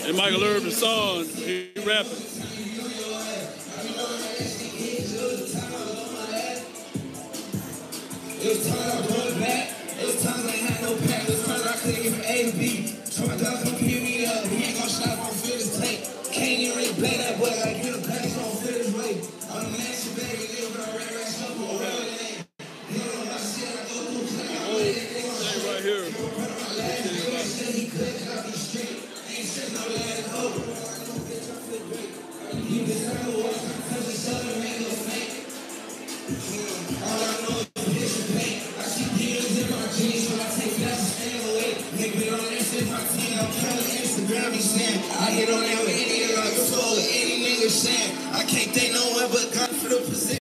And Michael Irvin's son, he rapping. It was times I brought it back. It was times I ain't had no pack. It was times I couldn't get from A to B. So my dog come pick me up. He ain't gonna stop on feel his tank. Can't even really play that boy. Like, get a pack, so I don't feel his weight. I'm a mansion baby, little bit of red racks up on real name. You know my shit, I go through play. Stay right here. He could cut me straight. Ain't shit no last hope. You can tell me what I'm touching southern, ain't no fake. All I know is this is pain. I see demons in my jeans, so I take that to stand away. Nigga, on that shit, my team, I'm killing Instagram, he saying. I hit on that with any nigga, like a soul, any nigga saying. I can't think